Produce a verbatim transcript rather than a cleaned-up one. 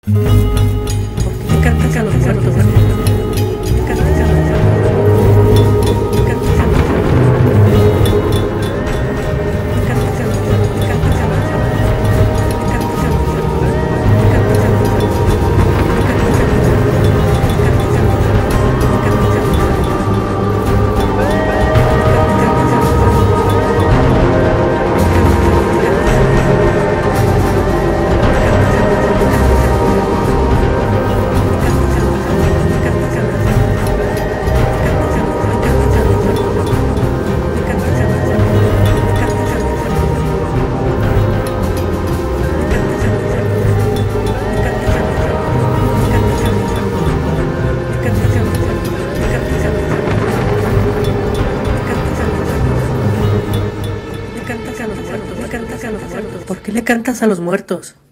Porque le cantas a los muertos. Le cantas a los muertos. Le cantas a los muertos. Le cantas a los muertos. Le cantas a los muertos. Le cantas a los muertos. Le cantas a los muertos. Le cantas a los muertos. Le cantas a los muertos. Le cantas a los muertos. ¿Por qué le cantas a los muertos?